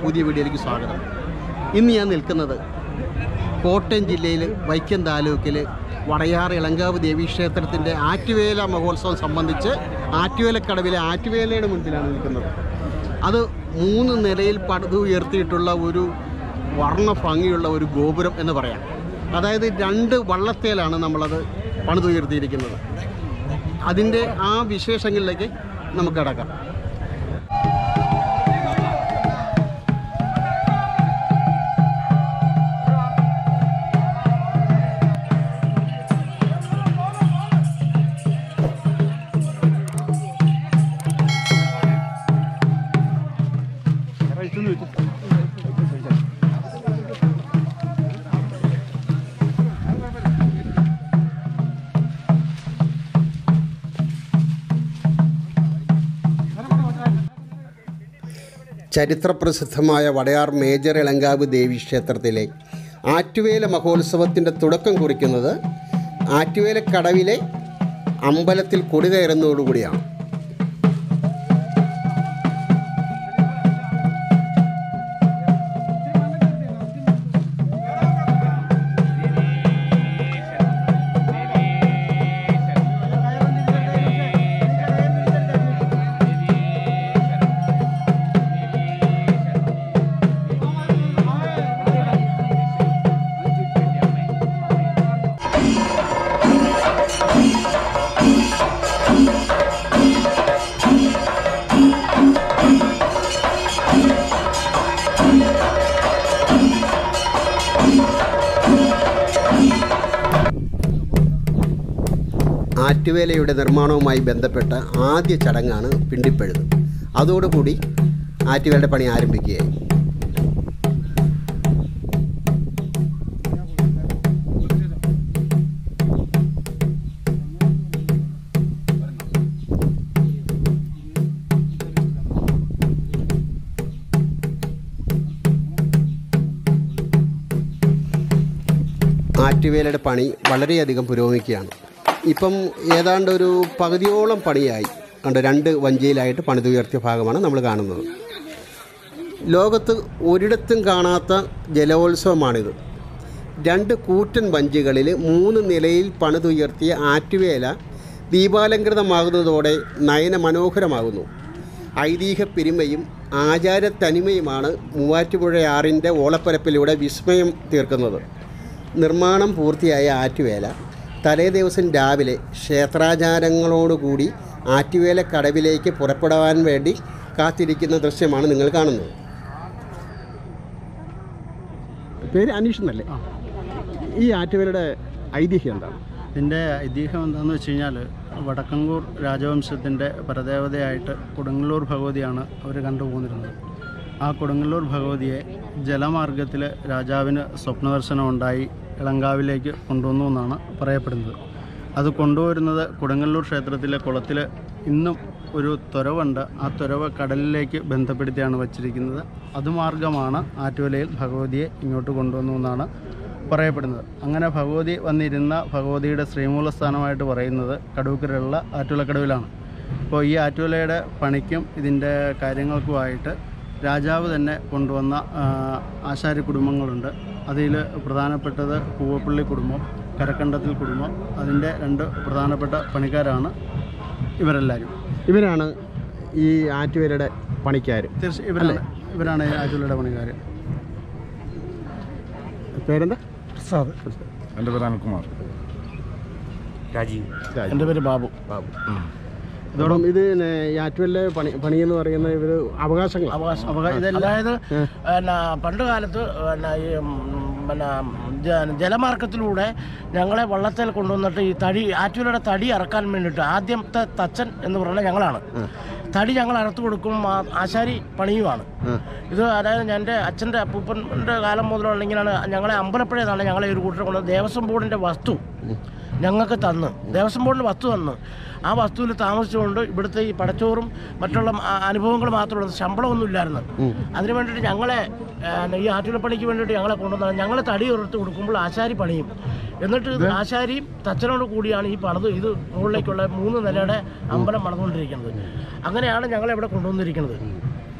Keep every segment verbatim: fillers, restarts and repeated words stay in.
പുതിയ വീഡിയോയിലേക്ക് സ്വാഗതം. ഇന്ന് ഞാൻ നിൽക്കുന്നത് കോട്ടയം ജില്ലയിൽ വൈക്കം താലൂക്കിൽ വടയാർ ഇളങ്കാവ് ദേവീക്ഷേത്രത്തിൻ്റെ ആറ്റുവേല മഹോത്സവം സംബന്ധിച്ച് ആറ്റുവേലക്കടവിലെ ആറ്റുവേലയുടെ മുൻപിലാണ് നിൽക്കുന്നത്. അത് മൂന്ന് നിലയിൽ പടുതു ഉയർത്തിയിട്ടുള്ള ഒരു വർണ്ണ ഭംഗിയുള്ള ഒരു ഗോപുരം എന്ന് പറയാം. അതായത് രണ്ട് വള്ളത്തേലാണ് നമ്മളത് പണിതുയർത്തിയിരിക്കുന്നത്. അതിൻ്റെ ആ വിശേഷങ്ങളിലേക്ക് നമുക്ക് കടക്കാം. ചരിത്രപ്രസിദ്ധമായ വടയാർ മേജർ ഇളങ്കാവ് ദേവീക്ഷേത്രത്തിലെ ആറ്റുവേല മഹോത്സവത്തിൻ്റെ തുടക്കം കുറിക്കുന്നത് ആറ്റുവേലക്കടവിലെ അമ്പലത്തിൽ കൊടി കയറുന്നതോടുകൂടിയാണ്. ആറ്റുവേലയുടെ നിർമ്മാണവുമായി ബന്ധപ്പെട്ട ആദ്യ ചടങ്ങാണ് പിണ്ടിപ്പഴുത്. അതോടുകൂടി ആറ്റുവേലയുടെ പണി ആരംഭിക്കുകയായി. ആറ്റുവേലയുടെ പണി വളരെയധികം പുരോഗമിക്കുകയാണ്. ഇപ്പം ഏതാണ്ട് ഒരു പകുതിയോളം പണിയായി. കണ്ട് രണ്ട് വഞ്ചിയിലായിട്ട് പണിതുയർത്തിയ ഭാഗമാണ് നമ്മൾ കാണുന്നത്. ലോകത്ത് ഒരിടത്തും കാണാത്ത ജലോത്സവമാണിത്. രണ്ട് കൂറ്റൻ വഞ്ചികളിൽ മൂന്ന് നിലയിൽ പണിതുയർത്തിയ ആറ്റുവേല ദീപാലങ്കൃതമാകുന്നതോടെ നയന മനോഹരമാകുന്നു. ഐതിഹ്യ പെരുമയും ആചാരത്തനിമയുമാണ് മൂവാറ്റുപുഴയാറിൻ്റെ ഓളപ്പരപ്പിലൂടെ വിസ്മയം തീർക്കുന്നത്. നിർമ്മാണം പൂർത്തിയായ ആറ്റുവേല തലേ ദിവസം രാവിലെ ക്ഷേത്രാചാരങ്ങളോടുകൂടി ആറ്റുവേല കടവിലേക്ക് പുറപ്പെടാൻ വേണ്ടി കാത്തിരിക്കുന്ന ദൃശ്യമാണ് നിങ്ങൾ കാണുന്നത്. പേര് അനീഷ് എന്നല്ലേ? ഈ ആറ്റുവേലയുടെ ഐതിഹ്യം എന്താണ്? ഇതിൻ്റെ ഐതിഹ്യം എന്താണെന്ന് വെച്ച് കഴിഞ്ഞാൽ വടക്കങ്കൂർ രാജവംശത്തിൻ്റെ പരദേവതയായിട്ട് കൊടുങ്ങല്ലൂർ ഭഗവതിയാണ് അവർ കണ്ടുപോന്നിരുന്നത്. ആ കൊടുങ്ങല്ലൂർ ഭഗവതിയെ ജലമാർഗത്തിൽ രാജാവിന് സ്വപ്നദർശനം ഉണ്ടായി ഇളങ്കാവിലേക്ക് കൊണ്ടുവന്നു എന്നാണ് പറയപ്പെടുന്നത്. അത് കൊണ്ടുവരുന്നത് കൊടുങ്ങല്ലൂർ ക്ഷേത്രത്തിലെ കുളത്തിൽ ഇന്നും ഒരു തുരവുണ്ട്. ആ തുരവ് കടലിലേക്ക് ബന്ധപ്പെടുത്തിയാണ് വച്ചിരിക്കുന്നത്. അതുമാർഗമാണ് ആറ്റുവേലയിൽ ഭഗവതിയെ ഇങ്ങോട്ട് കൊണ്ടുവന്നു എന്നാണ് പറയപ്പെടുന്നത്. അങ്ങനെ ഭഗവതി വന്നിരുന്ന ഭഗവതിയുടെ ശ്രീമൂലസ്ഥാനമായിട്ട് പറയുന്നത് കടൂക്കരയുള്ള ആറ്റുവേലക്കടവിലാണ്. അപ്പോൾ ഈ ആറ്റുവേലയുടെ പണിക്കും ഇതിൻ്റെ കാര്യങ്ങൾക്കുമായിട്ട് രാജാവ് തന്നെ കൊണ്ടുവന്ന ആശാരി കുടുംബങ്ങളുണ്ട്. അതിൽ പ്രധാനപ്പെട്ടത് പൂവപ്പള്ളി കുടുംബം, കരക്കണ്ടത്തിൽ കുടുംബം. അതിൻ്റെ രണ്ട് പ്രധാനപ്പെട്ട പണിക്കാരാണ് ഇവരെല്ലാവരും. ഇവരാണ് ഈ ആറ്റുവേലയുടെ പണിക്കാർ. തീർച്ചയായും ഇവരല്ലേ ഇവരാണ് ഈ ആറ്റുവേലയുടെ പണിക്കാർ. പേരെന്താ? പ്രസാദ്. എൻ്റെ പേര് അനിൽകുമാർ. രാജീവ്. എൻ്റെ പേര് ബാബു. ബാബു. ഇതോടൊപ്പം ഇത് ഈ ആറ്റുവേല പണി പണി എന്ന് പറയുന്ന ഇവർ അവകാശങ്ങൾ അവകാശം അതായത് പിന്നെ പണ്ട് കാലത്ത് പിന്നെ ഈ പിന്നെ ജലമാർഗത്തിലൂടെ ഞങ്ങളെ വള്ളത്തിൽ കൊണ്ടുവന്നിട്ട് ഈ തടി ആറ്റുവേലയുടെ തടി ഇറക്കാൻ വേണ്ടിയിട്ട് ആദ്യത്തെ തച്ചൻ എന്ന് പറയുന്നത് ഞങ്ങളാണ്. തടി ഞങ്ങൾ അറുത്ത് കൊടുക്കും, ആശാരി പണിയുമാണ്. ഇത് അതായത് എൻ്റെ അച്ഛൻ്റെ അപ്പൂപ്പൻ്റെ കാലം മുതലുള്ളെങ്കിലാണ് ഞങ്ങളെ അമ്പലപ്പുഴയെന്നാണ് ഞങ്ങളെ ഒരു കൂട്ടർ കൊണ്ട് ദേവസ്വം ബോർഡിൻ്റെ വസ്തു ഞങ്ങൾക്ക് തന്ന് ദേവസ്വം ബോർഡിന് വസ്തു തന്ന് ആ വസ്തുവിൽ താമസിച്ചുകൊണ്ട് ഇവിടുത്തെ ഈ പടച്ചോറും മറ്റുള്ള അനുഭവങ്ങൾ മാത്രമുള്ളത്, ശമ്പളമൊന്നും ഇല്ലായിരുന്നു. അതിനു വേണ്ടിയിട്ട് ഞങ്ങളെ ഈ ആറ്റുവേലപ്പണിക്ക് വേണ്ടിയിട്ട് ഞങ്ങളെ കൊണ്ടുവന്നാണ്. ഞങ്ങൾ തടി ഉയർത്തി കൊടുക്കുമ്പോൾ ആശാരി പണിയും. എന്നിട്ട് ആശാരിയും തച്ചനോട് കൂടിയാണ് ഈ പണിത് ഇത് മുകളിലേക്കുള്ള മൂന്ന് നിലയുടെ അമ്പലം പണിതുകൊണ്ടിരിക്കുന്നത്. അങ്ങനെയാണ് ഞങ്ങളെ ഇവിടെ കൊണ്ടുവന്നിരിക്കുന്നത്.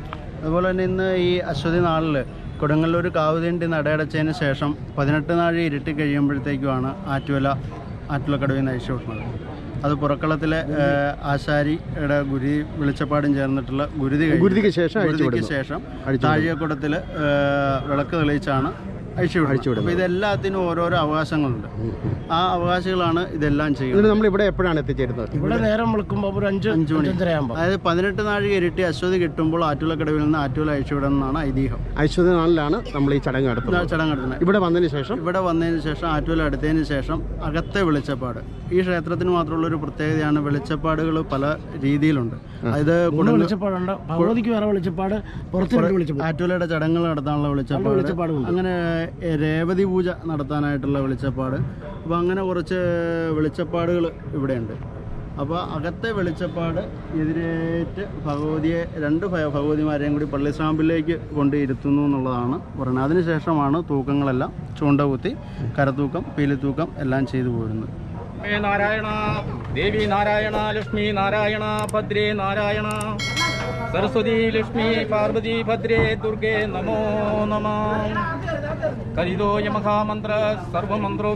അതുപോലെ തന്നെ ഇന്ന് ഈ അശ്വതി നാളിൽ കൊടുങ്ങല്ലൂർ കാവുതീണ്ടി നടയടച്ചതിന് ശേഷം പതിനെട്ട് നാഴി ഇരുട്ടി കഴിയുമ്പോഴത്തേക്കുമാണ് ആറ്റുവല ആറ്റുവലക്കടവിൽ നിന്ന് അഴിച്ചു വിടുന്നത്. അത് പുറക്കളത്തിലെ ആശാരിയുടെ ഗുരുതി വെളിച്ചപ്പാടും ചേർന്നിട്ടുള്ള ഗുരുതി ഗുരുതിക്ക് ശേഷം ഗുരുതിക്ക് ശേഷം താഴികക്കുടത്തിൽ വിളക്ക് തെളിയിച്ചാണ് അഴിച്ചു വിടുന്നത്. അപ്പോൾ ഇതെല്ലാത്തിനും ഓരോരോ അവകാശങ്ങളുണ്ട്. ആ അവകാശികളാണ് ഇതെല്ലാം ചെയ്യുന്നത്. നമ്മൾ ഇവിടെ എപ്പോഴാണ് എത്തിച്ചേരുന്നത്? ഇവിടെ നേരം വിളിക്കുമ്പോൾ ഒരു അഞ്ച് അഞ്ച് മണി അഞ്ചരയാകുമ്പോൾ, അതായത് പതിനെട്ട് നാഴിക ഇരുട്ടി അശ്വതി കിട്ടുമ്പോൾ ആറ്റുവലക്കടവിൽ നിന്ന് ആറ്റുവല അഴിച്ചുവിടുന്നതാണ് ഐതിഹ്യം. അശ്വതി നാളിലാണ് നമ്മൾ ഈ ചടങ്ങ് നടത്തുന്നത്. ചടങ്ങ് നടത്തുന്നത് ഇവിടെ വന്നതിന് ശേഷം ഇവിടെ വന്നതിന് ശേഷം ആറ്റുവല അടുത്തതിന് ശേഷം അകത്തെ വെളിച്ചപ്പാട്. ഈ ക്ഷേത്രത്തിന് മാത്രമുള്ള ഒരു പ്രത്യേകതയാണ്, വെളിച്ചപ്പാടുകൾ പല രീതിയിലുണ്ട്. അതായത് വെളിച്ചപ്പാടുണ്ട്, ഭഗവതിക്ക് വേറെ വെളിച്ചപ്പാട്, പുറത്ത് വെളിച്ചപ്പാട്, ആറ്റുവലയുടെ ചടങ്ങുകൾ നടത്താനുള്ള വെളിച്ചപ്പാട്, അങ്ങനെ രേവതി പൂജ നടത്താനായിട്ടുള്ള വെളിച്ചപ്പാട്. അപ്പോൾ അങ്ങനെ കുറച്ച് വെളിച്ചപ്പാടുകൾ ഇവിടെയുണ്ട്. അപ്പോൾ അകത്തെ വെളിച്ചപ്പാട് എതിരേറ്റ് ഭഗവതിയെ രണ്ട് ഭഗവതിമാരെയും കൂടി പള്ളിസാമ്പിലേക്ക് കൊണ്ട് ഇരുത്തുന്നു എന്നുള്ളതാണ് പറയുന്നത്. അതിനുശേഷമാണ് തൂക്കങ്ങളെല്ലാം ചൂണ്ടകുത്തി കരത്തൂക്കം പീലിത്തൂക്കം എല്ലാം ചെയ്തു പോരുന്നത്. നാരായണ ദേവി നാരായണ ലക്ഷ്മി നാരായണ ഭദ്രേ നാരായണ सरस्वती लक्ष्मी पार्वती भद्रे दुर्गे नमो नमः कलिदो यमहामंत्र सर्वमंत्रो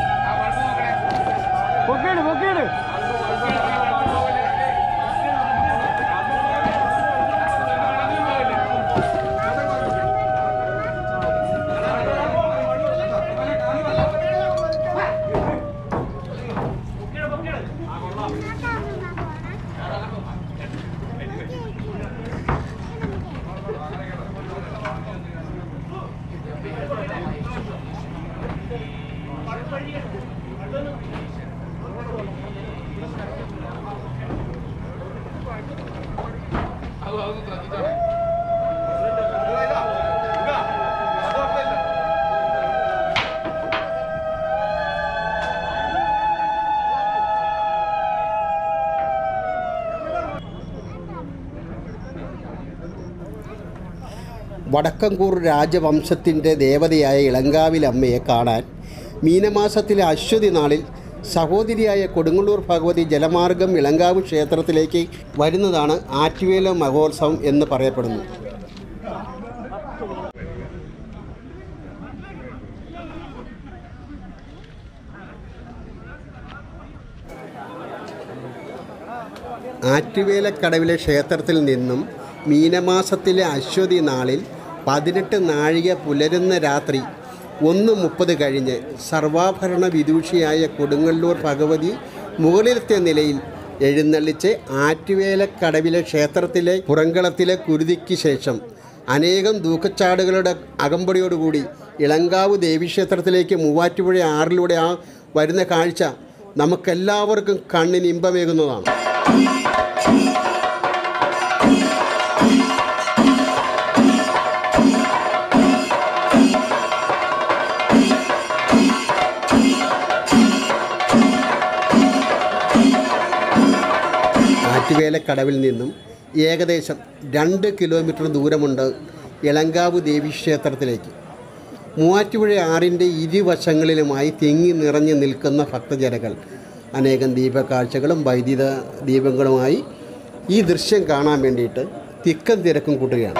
പൊക്കേട് പൊക്കേട് വടക്കങ്കൂർ രാജവംശത്തിൻ്റെ ദേവതയായ ഇളങ്കാവിലമ്മയെ കാണാൻ മീനമാസത്തിലെ അശ്വതി നാളിൽ സഹോദരിയായ കൊടുങ്ങല്ലൂർ ഭഗവതി ജലമാർഗം ഇളങ്കാവ് ക്ഷേത്രത്തിലേക്ക് വരുന്നതാണ് ആറ്റുവേല മഹോത്സവം എന്ന് പറയപ്പെടുന്നു. ആറ്റുവേലക്കടവിലെ ക്ഷേത്രത്തിൽ നിന്നും മീനമാസത്തിലെ അശ്വതി നാളിൽ പതിനെട്ട് നാഴിക പുലരുന്ന രാത്രി ഒന്ന് മുപ്പത് കഴിഞ്ഞ് സർവാഭരണ വിദൂഷിയായ കൊടുങ്ങല്ലൂർ ഭഗവതി മുകളിലത്തെ നിലയിൽ എഴുന്നള്ളിച്ച് ആറ്റുവേലക്കടവിലെ ക്ഷേത്രത്തിലെ പുറങ്കളത്തിലെ കുരുതിക്ക് ശേഷം അനേകം ദൂക്കച്ചാടുകളുടെ അകമ്പടിയോടുകൂടി ഇളങ്കാവ് ദേവീക്ഷേത്രത്തിലേക്ക് മൂവാറ്റുപുഴ ആറിലൂടെ ആ വരുന്ന കാഴ്ച നമുക്കെല്ലാവർക്കും കണ്ണിന് ഇമ്പമേകുന്നതാണ്. ആറ്റുവേലക്കടവിൽ നിന്നും ഏകദേശം രണ്ട് കിലോമീറ്റർ ദൂരമുണ്ട് ഇളങ്കാവ് ദേവീക്ഷേത്രത്തിലേക്ക്. മൂവാറ്റുപുഴ ആറിൻ്റെ ഇരുവശങ്ങളിലുമായി തിങ്ങി നിറഞ്ഞു നിൽക്കുന്ന ഭക്തജനങ്ങൾ അനേകം ദീപക്കാഴ്ചകളും വൈദ്യുത ദീപങ്ങളുമായി ഈ ദൃശ്യം കാണാൻ വേണ്ടിയിട്ട് തിക്കും തിരക്കും കൂട്ടുകയാണ്.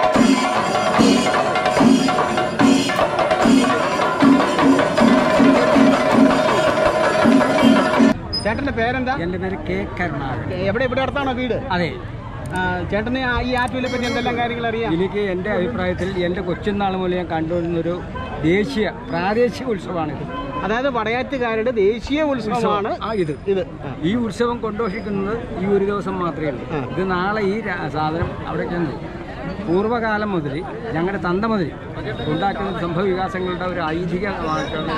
ചേട്ടൻ്റെ പേരെന്താ? എൻ്റെ പേര് കെ കരുണാകരൻ. എവിടെ ഇവിടെ അടുത്താണോ വീട്? അതെ. ചേട്ടന് ഈ ആറ്റുവേലെ പറ്റി എന്തെല്ലാം കാര്യങ്ങൾ അറിയാം? എനിക്ക് എൻ്റെ അഭിപ്രായത്തിൽ എൻ്റെ കൊച്ചുനാൾ മുതൽ ഞാൻ കണ്ടുവരുന്നൊരു ദേശീയ പ്രാദേശിക ഉത്സവമാണിത്. അതായത് വടയാറ്റുകാരുടെ ദേശീയ ഉത്സവമാണ് ഇത് ഇത് ഈ ഉത്സവം കൊണ്ടുപോഷിക്കുന്നത് ഈ ഒരു ദിവസം മാത്രമേ ഉള്ളൂ. ഇത് നാളെ ഈ സാധനം അവിടെ ചെന്ന് പൂർവ്വകാലം മുതൽ ഞങ്ങളുടെ തന്ത മുതൽ ഉണ്ടാക്കുന്ന സംഭവ വികാസങ്ങളുടെ ഒരു ഐതിഹ്യമായിട്ടാണ്.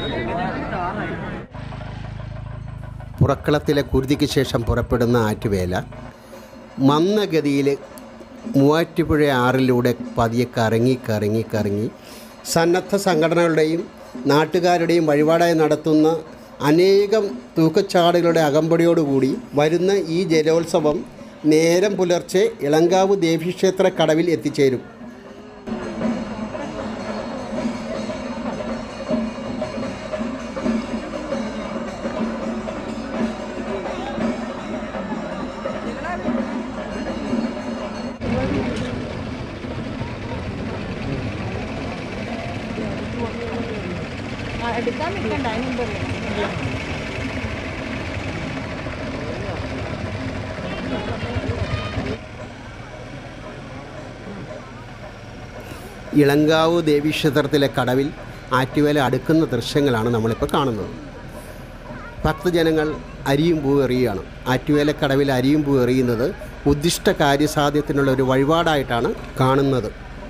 പുറക്കളത്തിലെ കുരുതിക്ക് ശേഷം പുറപ്പെടുന്ന ആറ്റുവേല മന്ദഗതിയിൽ മൂവാറ്റുപുഴ ആറിലൂടെ പതിയെ കറങ്ങി കറങ്ങി കറങ്ങി സന്നദ്ധ സംഘടനകളുടെയും നാട്ടുകാരുടെയും വഴിപാടായി നടത്തുന്ന അനേകം തൂക്കച്ചാടുകളുടെ അകമ്പടിയോടുകൂടി വരുന്ന ഈ ജലോത്സവം നേരം പുലർച്ചെ ഇളങ്കാവ് ദേവീക്ഷേത്ര കടവിൽ എത്തിച്ചേരും. എടുക്കാൻ നിൽക്കണ്ട അതിനുമ്പ് ഇളങ്കാവ് ദേവീക്ഷേത്രത്തിലെ കടവിൽ ആറ്റുവേല അടുക്കുന്ന ദൃശ്യങ്ങളാണ് നമ്മളിപ്പോൾ കാണുന്നത്. ഭക്തജനങ്ങൾ അരിയും പൂ എറിയുകയാണ്. ആറ്റുവേലക്കടവിൽ അരിയും പൂ എറിയുന്നത് ഉദ്ദിഷ്ട കാര്യസാധ്യത്തിനുള്ള ഒരു വഴിപാടായിട്ടാണ് കാണുന്നത്.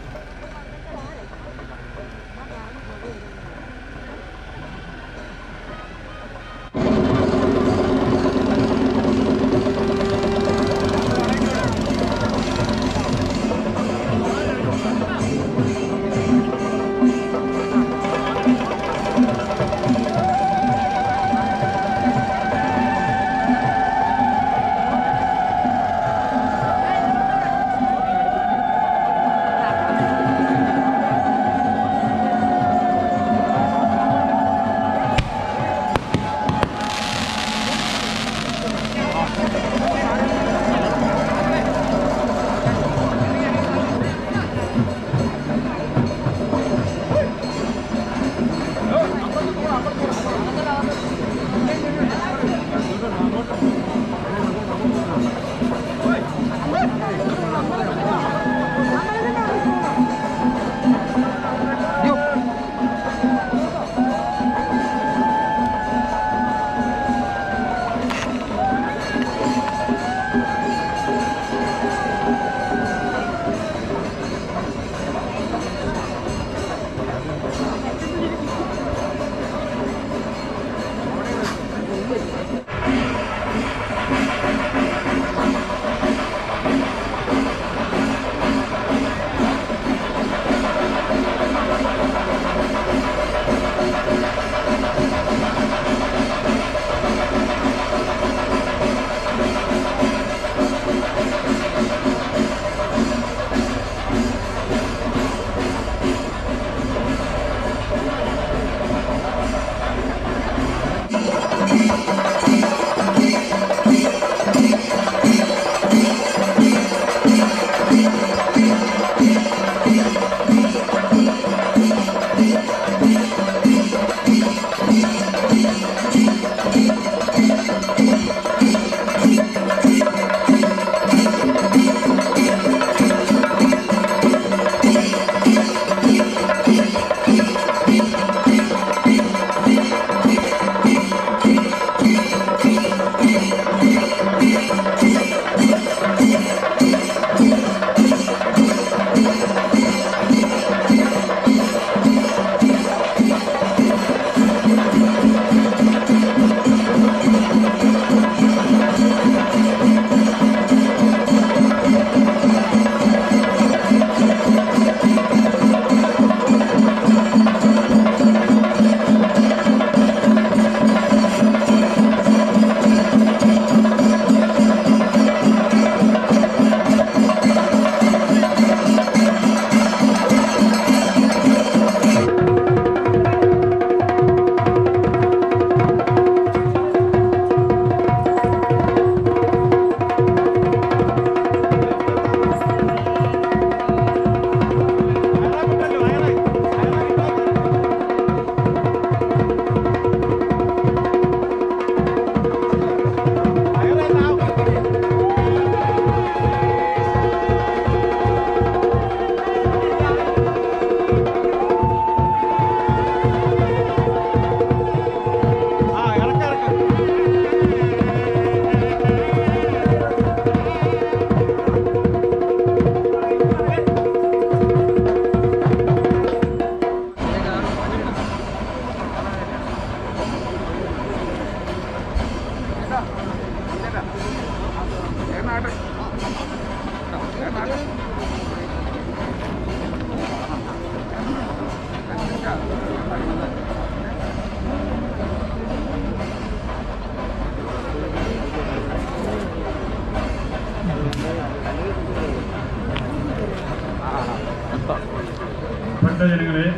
ഭക്തജനങ്ങളെ,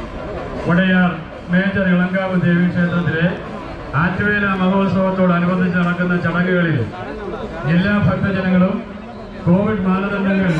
വടയാർ മേജർ ഇളങ്കാവ് ദേവീക്ഷേത്രത്തിലെ ആറ്റുവേല മഹോത്സവത്തോടനുബന്ധിച്ച് നടക്കുന്ന ചടങ്ങുകളിൽ എല്ലാ ഭക്തജനങ്ങളും കോവിഡ് മാനദണ്ഡങ്ങൾ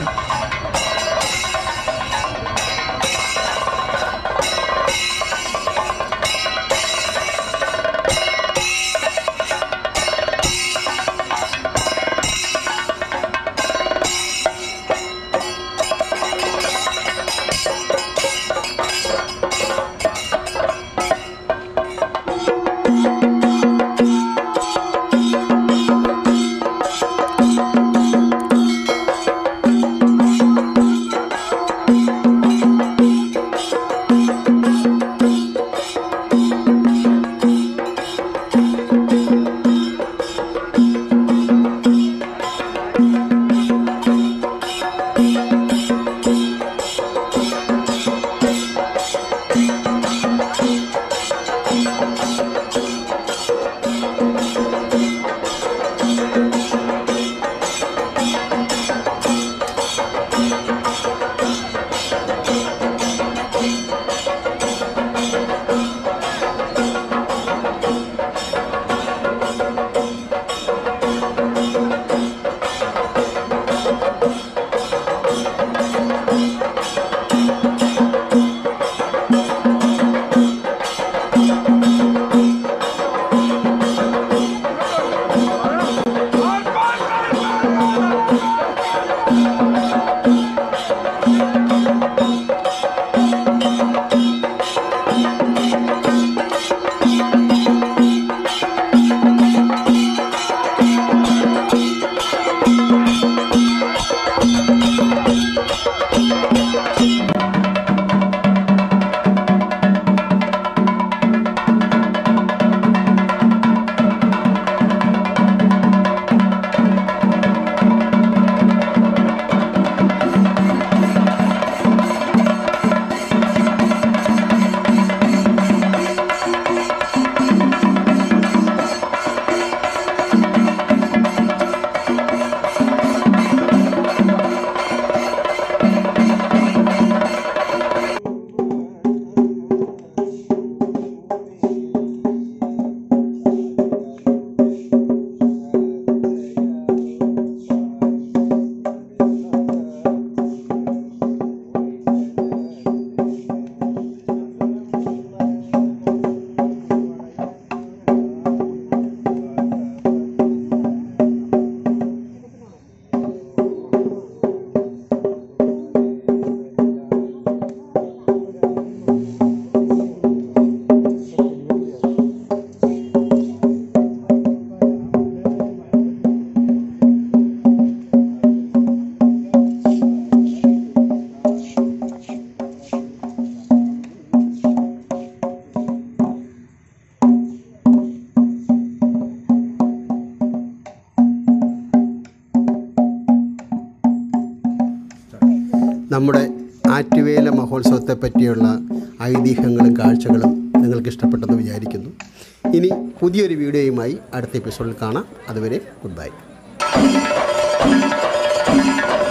നമ്മുടെ ആറ്റുവേല മഹോത്സവത്തെ പറ്റിയുള്ള ഐതിഹ്യങ്ങളും കാഴ്ചകളും നിങ്ങൾക്ക് ഇഷ്ടപ്പെട്ടെന്ന് വിചാരിക്കുന്നു. ഇനി പുതിയൊരു വീഡിയോയുമായി അടുത്ത എപ്പിസോഡിൽ കാണാം. അതുവരെ ഗുഡ് ബൈ.